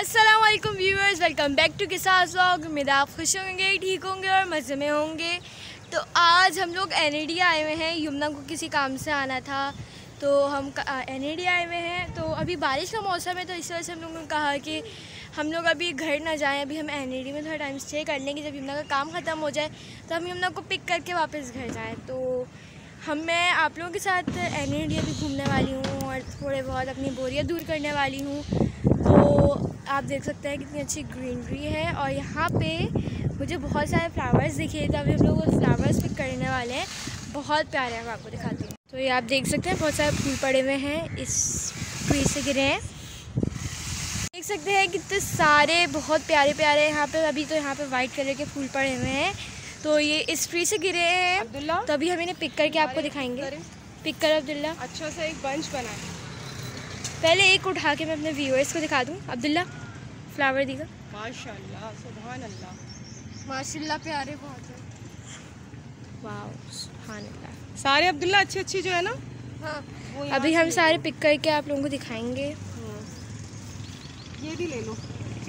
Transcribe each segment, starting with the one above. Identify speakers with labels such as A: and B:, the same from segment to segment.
A: अस्सलाम वालेकुम viewers, welcome back to Kisas vlog. उम्मीद आप खुश होंगे, ठीक होंगे और मज़े में होंगे। तो आज हम लोग NAD आए हुए हैं। यमुना को किसी काम से आना था तो हम NAD आए हुए हैं। तो अभी बारिश का मौसम है तो इस वजह से हम लोगों ने कहा कि हम लोग अभी घर ना जाएं, अभी हम NAD में थोड़ा टाइम स्टे कर लेंगे। जब यमुना का काम ख़त्म हो जाए तो हम यमुना को पिक करके वापस घर जाएँ। तो मैं आप लोगों के साथ NAD अभी घूमने वाली हूँ और थोड़े बहुत अपनी बोरियत दूर करने वाली हूँ। तो आप देख सकते हैं कितनी अच्छी ग्रीनरी है और यहाँ पे मुझे बहुत सारे फ्लावर्स दिखे। तो अभी हम लोग वो फ्लावर्स पिक करने वाले हैं, बहुत प्यारे हैं। मैं आपको दिखाती हूँ। तो ये आप देख सकते हैं बहुत सारे फूल पड़े हुए हैं, इस ट्री से गिरे हैं। देख सकते हैं कितने सारे बहुत प्यारे प्यारे यहाँ पे। अभी तो यहाँ पे वाइट कलर के फूल पड़े हुए हैं, तो ये इस ट्री से गिरे हैं अब्दुल्ला। तो अभी हम इन्हें पिक करके आपको दिखाएंगे। पिक कर अब्दुल्ला, अच्छा सा एक बंच बना है। पहले एक उठा के मैं अपने व्यूअर्स को दिखा दूँ। अब्दुल्ला फ्लावर दिखा।
B: माशाल्लाह, सुभान अल्लाह,
A: माशाल्लाह प्यारे बहुत है। वाह सुभान अल्लाह।
B: सारे अब्दुल्ला अच्छे अच्छे जो है ना।
A: हाँ, अभी हम सारे पिक करके आप लोगों को दिखाएंगे।
B: ये भी ले लो,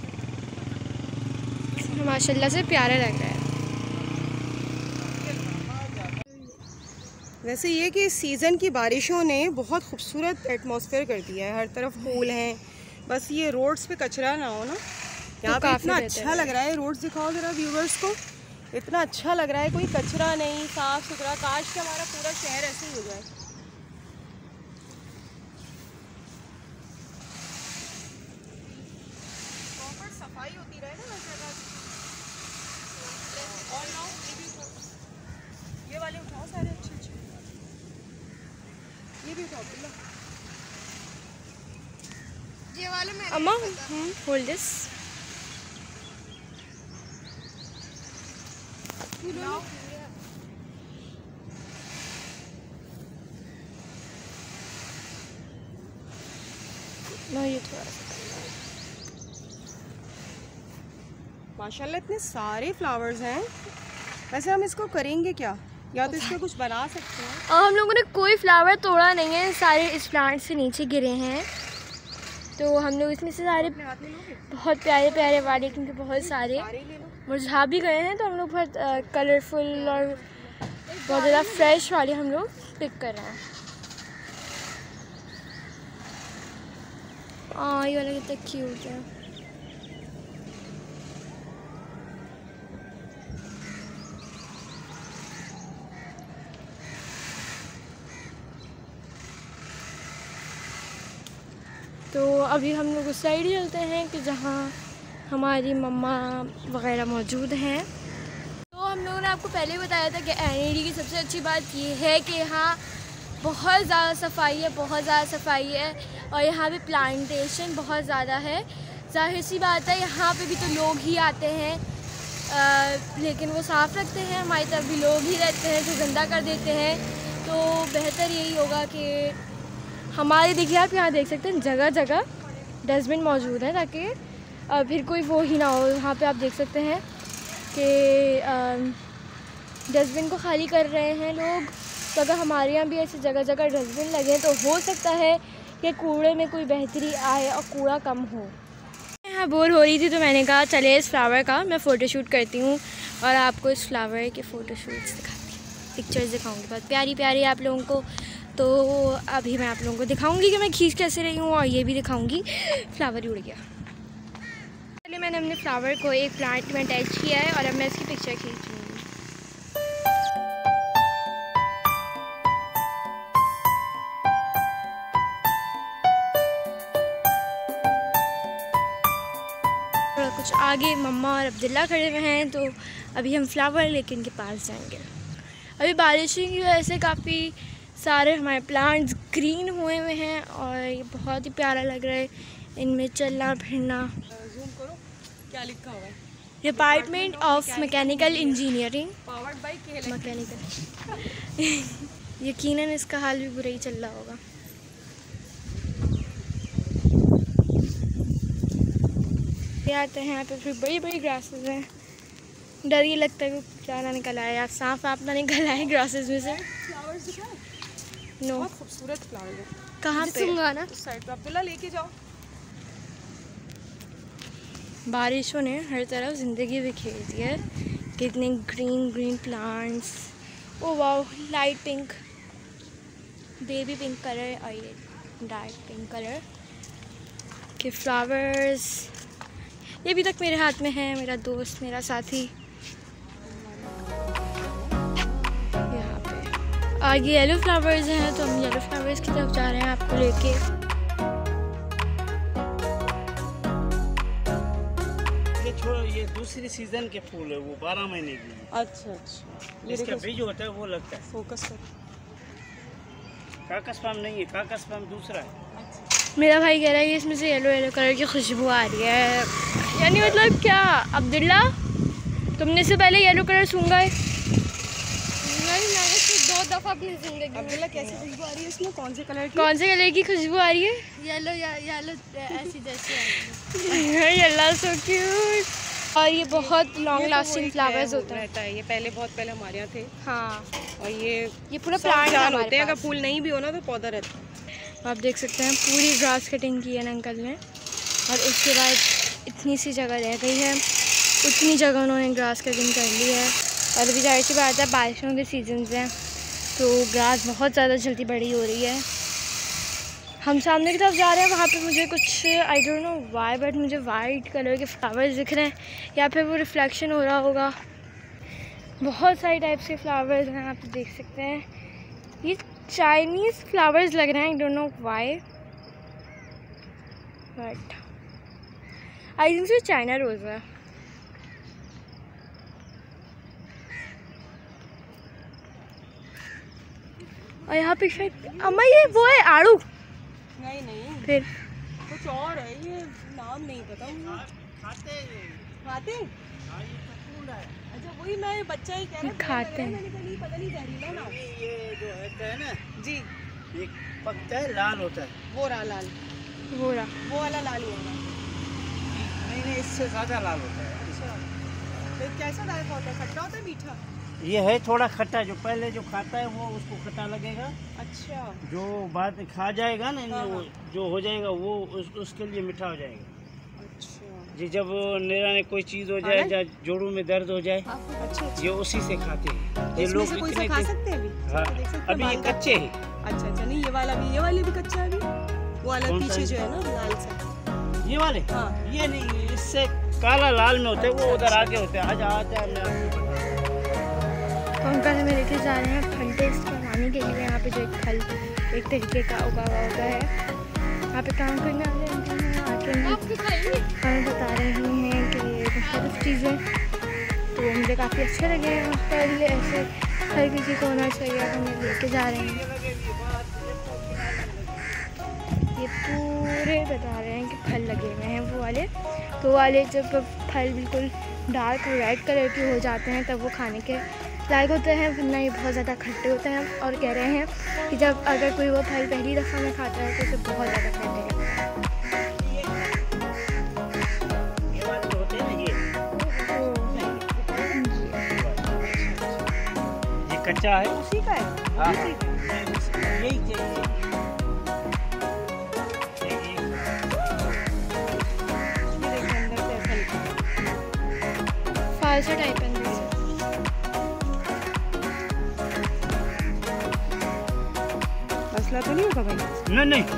A: माशाल्लाह से प्यारा लग रहा है।
B: वैसे ये कि इस सीज़न की बारिशों ने बहुत खूबसूरत एटमॉस्फेयर कर दिया है। हर तरफ फूल हैं, बस ये रोड्स पे कचरा ना हो ना। यहाँ पे इतना अच्छा लग रहा है। रोड्स दिखाओ ज़रा व्यूवर्स को, इतना अच्छा लग रहा है, कोई कचरा नहीं, साफ़ सुथरा। काश कि हमारा पूरा शहर ऐसे ही हो जाए। प्रॉपर सफाई होती रहे ना हर जगह। और ना ये वाले उठाओ, सारे अच्छे अच्छे। ये भी उठाओ अब्दुल्ला, ये वाले में।
A: अम्मा होल्ड दिस। ये थोड़ा सा
B: माशाल्लाह इतने सारे फ्लावर्स हैं। वैसे हम इसको करेंगे क्या, या तो इसको कुछ बना सकते हैं।
A: और हम लोगों ने कोई फ्लावर तोड़ा नहीं है, सारे इस प्लांट से नीचे गिरे हैं। तो हम लोग इसमें से सारे बहुत प्यारे प्यारे वाले, क्योंकि बहुत सारे मुरझा भी गए हैं, तो हम लोग बहुत कलरफुल और बहुत ज़्यादा फ्रेश वाले हम लोग पिक कर रहे हैं। ये वाला कितना क्यूट है। तो अभी हम लोग उस साइड चलते हैं कि जहाँ हमारी मम्मा वगैरह मौजूद हैं। तो हम लोगों ने आपको पहले ही बताया था कि NAD की सबसे अच्छी बात ये है कि यहाँ बहुत ज़्यादा सफाई है, बहुत ज़्यादा सफाई है। और यहाँ पे प्लांटेशन बहुत ज़्यादा है। जाहिर सी बात है यहाँ पे भी तो लोग ही आते हैं, लेकिन वो साफ़ रखते हैं। हमारी तरफ भी लोग ही रहते हैं जो गंदा कर देते हैं। तो बेहतर यही होगा कि हमारे, देखिए आप यहाँ देख सकते हैं जगह जगह डस्टबिन मौजूद है, ताकि फिर कोई वो ही ना हो। यहाँ पे आप देख सकते हैं कि डस्टबिन को खाली कर रहे हैं लोग। तो अगर हमारे यहाँ भी ऐसे जगह जगह डस्टबिन लगे तो हो सकता है कि कूड़े में कोई बेहतरी आए और कूड़ा कम हो। यहाँ बोर हो रही थी तो मैंने कहा चले इस फ्लावर का मैं फ़ोटोशूट करती हूँ और आपको इस फ्लावर के फ़ोटोशूट्स दिखाती हूँ, पिक्चर्स दिखाऊँगी बहुत प्यारी प्यारी आप लोगों को। तो अभी मैं आप लोगों को दिखाऊंगी कि मैं खींच कैसे रही हूँ, और ये भी दिखाऊंगी। फ्लावर उड़ गया। पहले मैंने अपने फ्लावर को एक प्लांट में अटैच किया है और अब मैं इसकी पिक्चर खींचूंगी। थोड़ा कुछ आगे मम्मा और अब्दुल्ला खड़े हुए हैं, तो अभी हम फ्लावर लेके इनके पास जाएंगे। अभी बारिश की वजह से काफ़ी सारे हमारे प्लांट्स ग्रीन हुए हुए हैं और ये बहुत ही प्यारा लग रहा है इनमें चलना फिरना।
B: जूम करो, क्या लिखा हुआ है?
A: Department of mechanical engineering,
B: powered by KLX
A: mechanical. यकीनन इसका हाल भी बुरा ही चल रहा होगा। आते हैं यहाँ पे फिर बड़ी बड़ी ग्रासेस हैं। डर ये लगता है कि क्या ना निकल आए, या सांप आप ना निकल आए ग्रासेस में से। नो,
B: बहुत खूबसूरत फ्लावर है।
A: कहाँ पे?
B: ना साइड पे अब्दुल्ला लेके जाओ।
A: बारिशों ने हर तरफ ज़िंदगी बिखेर दी है। कितने ग्रीन ग्रीन प्लांट्स, ओ वाह, light pink, baby pink colour और ये डार्क पिंक कलर के फ्लावर्स। ये अभी तक मेरे हाथ में है, मेरा दोस्त, मेरा साथी। यहाँ पे आगे येलो फ्लावर्स हैं, तो हम येलो फ्लावर्स की तरफ जा रहे हैं आपको लेके।
C: ये दूसरी सीजन के फूल है, वो 12 महीने की।
B: अच्छा अच्छा,
C: इसका बीज होता है वो लगता है।
B: फोकस कर।
C: काकस पाम नहीं है, काकस पाम दूसरा है।
A: मेरा भाई कह रहा है कि इसमें से येलो येलो कलर की खुशबू आ रही है, यानी मतलब क्या अब्दुल्ला, तुमने से पहले येलो कलर सूंघा है? नहीं, मैंने सिर्फ 2 दफ़ा अपनी ज़िंदगी।
B: अब्दुल्ला कैसी खुशबू आ रही है इसमें? कौन से कलर की?
A: कौन से कलर की खुशबू आ रही है?
D: येलो ऐसी जैसी आ रही
A: येलो, सो क्यूट। और ये बहुत लॉन्ग लास्टिंग फ्लावर्स होता
B: है। ये पहले बहुत पहले हमारे यहाँ थे।
A: हाँ,
B: और ये
A: पूरा प्लांट
B: होते हैं। अगर फूल नहीं भी हो ना तो पौधा रहता है।
A: आप देख सकते हैं पूरी ग्रास कटिंग की है अंकल ने, और उसके बाद इतनी सी जगह रह गई है, उतनी जगह उन्होंने ग्रास कटिंग कर ली है। और अभी जाहिर सी बात है बारिशों के सीजन हैं, तो ग्रास बहुत ज़्यादा जल्दी बड़ी हो रही है। हम सामने की तरफ जा रहे हैं, वहाँ पे मुझे कुछ I don't know why but मुझे वाइट कलर के फ्लावर्स दिख रहे हैं, या फिर वो रिफ्लेक्शन हो रहा होगा। बहुत सारी टाइप्स के फ्लावर्स हैं, आप देख सकते हैं। ये चाइनीज़ फ्लावर्स लग रहे हैं, I don't know why but I think so China rose है। और यहाँ पे शायद अम्मा ये वो है आड़ू।
B: नहीं
A: फिर
B: कुछ और है, ये नाम नहीं पता। खाते हैं? अच्छा, वही मैं बच्चा ही कह रहा था।
A: खाते हैं।
B: मैंने कहा नहीं, पता नहीं जहरीला ना।
C: ये जो है ना
B: जी,
C: ये पकता है, लाल होता है।
B: वो रहा लाल,
A: वो रहा,
B: वो वाला लाल ही होगा।
C: नहीं, इससे ज़्यादा लाल होता है।
B: अच्छा, तो कैसा जायका होता है? खट्टा होता है, मीठा?
C: ये है थोड़ा खट्टा, जो पहले जो खाता है वो उसको खट्टा लगेगा।
B: अच्छा,
C: जो बाद में खा जाएगा ना,
B: हाँ,
C: वो जो हो जाएगा वो उसके लिए मीठा हो जाएगा।
B: अच्छा
C: जी, जब निराने कोई चीज़ हो जाए, या जोड़ों में दर्द हो जाए,
B: अच्छा,
C: ये उसी से खाते हैं। ये
B: इसमें
C: लोग
B: से कोई
C: इतने
B: सा खा सकते हैं अभी?
C: हाँ,
B: देख सकते हैं
C: अभी ये
B: बाल का?
C: कच्चे हैं।
B: अच्छा अच्छा, नहीं ये वाला भी, ये वाले भी कच्चा है अभी। वो वाला
C: कौन सा
B: पीछे
C: है?
B: जो है ना लाल सा,
C: ये वाले
B: हाँ।
C: ये नहीं, इससे काला लाल में होते हैं, वो उधर आगे होते हैं। आजा आजा, मैं आपको बताता हूँ।
A: तो अंकल हमें लेके जा रहे हैं फल टेस्ट करवाने के लिए। यहाँ पे जो एक फल एक तरीके का उगा हुआ होता है, यहाँ पे काम करने वाले अंकल हैं, आके हमें बता रहे हैं कि मुख्तलिफ चीज़ें। तो मुझे काफ़ी अच्छे लगे फल, ऐसे हर किसी को होना चाहिए। हमें लेके जा रहे हैं, ये पूरे बता रहे हैं कि फल लगे हुए हैं वो वाले। तो वाले जब फल बिल्कुल डार्क और रेड कलर के हो जाते हैं तब वो खाने के लायक होते हैं, वरना ये बहुत ज़्यादा खट्टे होते हैं। और कह रहे हैं कि जब अगर कोई वो फल पहली दफ़ा में खाता है तो उसे बहुत ज़्यादा खट्टे लगते हैं।
C: ये वाले जो होते हैं ना, ये कच्चा है।
B: उसी का है।
C: हाँ,
B: उसी का है।
C: यही चाहिए।
B: ये देखो अंदर से फल।
A: फालसा टाइप है अंदर से।
B: मसला तो नहीं होगा भाई?
C: नहीं नहीं,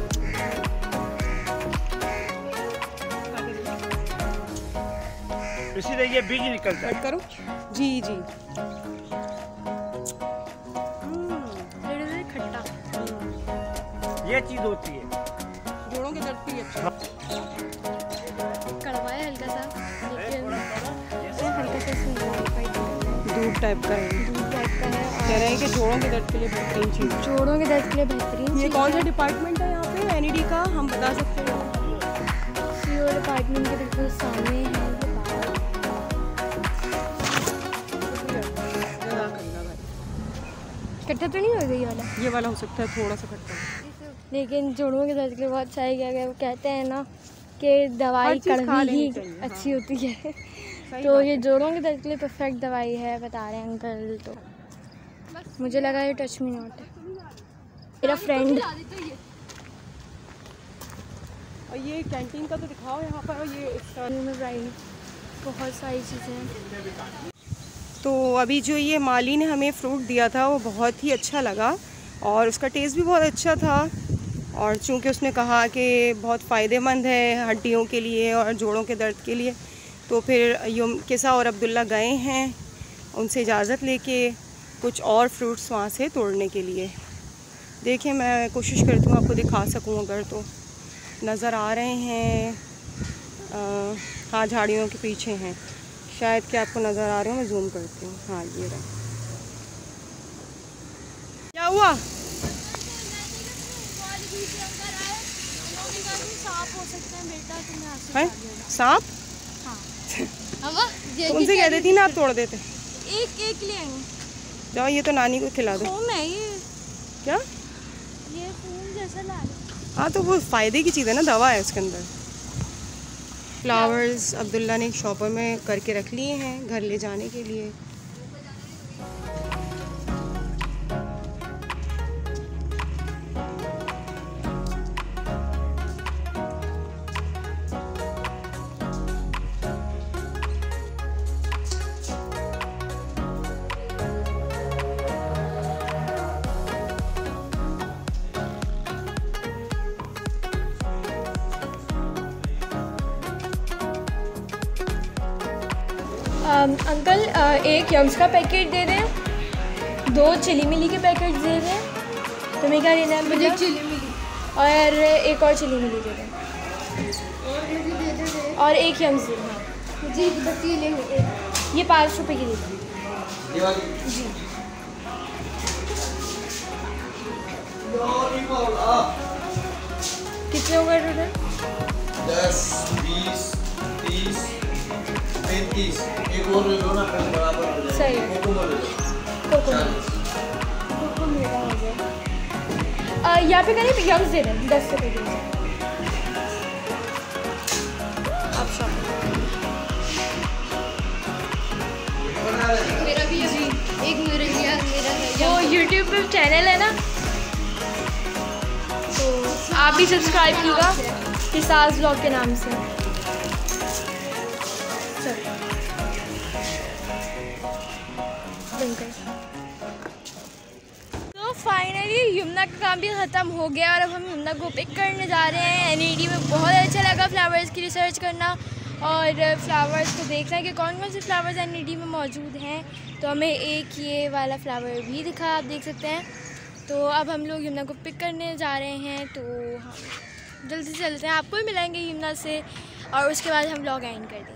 C: इसी तरह ये बीज निकलता है।
B: कट करो। जी जी,
A: खट्टा
C: ये चीज होती है।
B: जोड़ों के दर्द के लिए अच्छा।
A: कड़वा है हल्का सा, लेकिन
C: जैसे
A: हल्का सा
B: दूध टाइप का है।
A: दूध टाइप का है।
B: कह रहे हैं कि जोड़ों के दर्द के लिए बेहतरीन चीज़।
A: जोड़ों के दर्द के लिए बेहतरीन।
B: ये कौन सा डिपार्टमेंट है यहाँ पे एनईडी का, हम बता सकते हैं?
A: सीओ डिपार्टमेंट के बिल्कुल सामने है ये बात। खट्टा तो नहीं हो गई वाला?
B: ये वाला हो सकता है थोड़ा सा खट्टा,
A: लेकिन जोड़ों के दर्द के लिए बहुत अच्छा है। क्या वो कहते हैं ना कि दवाई कड़वी ही अच्छी होती है, तो ये जोड़ों के दर्द के लिए परफेक्ट दवाई है, बता रहे हैं अंकल। तो मुझे लगा ये टच मी नॉट है। मेरा फ्रेंड
B: और ये कैंटीन का तो दिखाओ यहाँ पर। ये
A: राइट, बहुत सारी चीज़ें।
B: तो अभी जो ये माली ने हमें फ्रूट दिया था वो बहुत ही अच्छा लगा और उसका टेस्ट भी बहुत अच्छा था। और चूँकि उसने कहा कि बहुत फ़ायदेमंद है हड्डियों के लिए और जोड़ों के दर्द के लिए, तो फिर युमकिसा और अब्दुल्ला गए हैं उनसे इजाज़त लेके कुछ और फ्रूट्स वहाँ से तोड़ने के लिए। देखिए मैं कोशिश करती हूँ आपको दिखा सकूँ अगर तो। नज़र आ रहे हैं, हाँ झाड़ियों के पीछे हैं शायद कि आपको नज़र आ रहे हो। मैं जूम करती हूँ, हाँ ये रहा। क्या हुआ? सांप? तुमसे कह देती ना आप तोड़ देते।
A: एक ले आएंगे।
B: जाओ ये तो नानी को खिला दो।
A: खून है ये।
B: क्या?
A: ये खून जैसा ला रहा।
B: हाँ तो वो फ़ायदे की चीज़ है ना, दवा है उसके अंदर। फ्लावर्स अब्दुल्ला ने एक शॉपर में करके रख लिए हैं घर ले जाने के लिए।
A: अंकल एक यम्स का पैकेट दे दें, 2 चिली मिली के पैकेट दे दें। तुम्हें क्या लेना है?
D: मुझे चिली मिली
A: और एक और चिली मिली दे दें
D: और मुझे दे दे
A: और एक यम्स दे दें।
D: मुझे एक बस ये लेंगे।
A: ये 5 रुपये की दे दें जी। कितने हो गए टोटल?
E: 10, 20, 30, 35। एक और ले लो ना, फिर बराबर हो जाएगा।
A: सही है।
E: कोको ले लो।
A: कोको मेरा हो गया। यहाँ पे करीब यम्स दे दें 10 रुपये के। आप शॉप
D: मेरा भी जी एक मेरा लिया, मेरा है।
A: वो यूट्यूब पे चैनल है ना, तो आप भी सब्सक्राइब कीजिएगा किसास ब्लॉग के नाम से। तो फाइनली यमुना का काम भी ख़त्म हो गया और अब हम यमुना को पिक करने जा रहे हैं। एनईडी में बहुत अच्छा लगा फ्लावर्स की रिसर्च करना और फ्लावर्स को देखना कि कौन कौन से फ्लावर्स एनईडी में मौजूद हैं। तो हमें एक ये वाला फ्लावर भी दिखा, आप देख सकते हैं। तो अब हम लोग यमुना को पिक करने जा रहे हैं, तो हम जल्दी से चलते हैं, आपको भी मिलाएंगे यमुना से और उसके बाद हम व्लॉग एंड कर देंगे।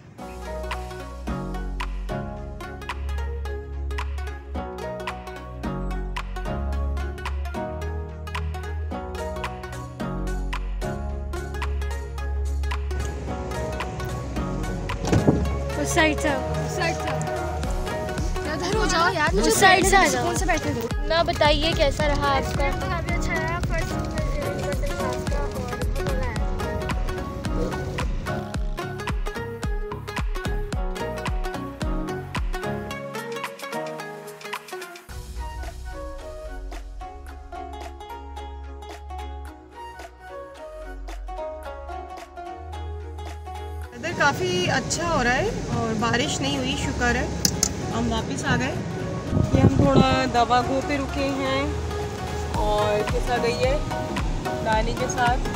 A: उस साइड से
D: इधर हो जाओ यार,
A: उस साइड से आ जाओ। से बैठे ना, बताइए कैसा रहा आपका?
D: काफी अच्छा रहा। फर्स्ट
B: वेदर काफ़ी अच्छा हो रहा है और बारिश नहीं हुई, शुक्र है। हम वापस आ गए। ये हम थोड़ा दवा गो पे रुके हैं और किसा गई है नानी के साथ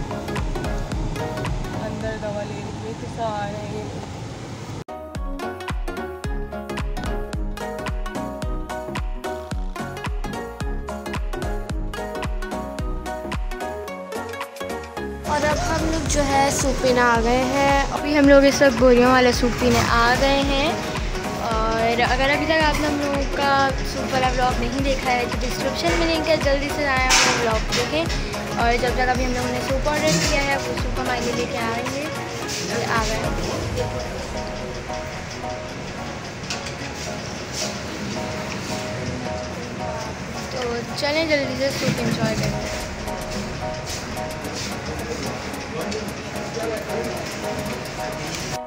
B: अंदर दवा ले रही है। किसा आ रहे हैं
A: और अब हम लोग जो है सूप पीने आ गए हैं। अभी हम लोग इस वक्त बोरियों वाला सूप पीने आ गए हैं। और अगर अभी तक आपने हम लोगों का सूप वाला व्लॉग नहीं देखा है तो डिस्क्रिप्शन में लिंक है, जल्दी से आए और व्लॉग देखें। और जब तक अभी हम लोगों ने सूप ऑर्डर किया है वो सूप हमारे लिए लेके आएंगे। ये आ गए, तो चलें जल्दी से सूप इंजॉय करते हैं।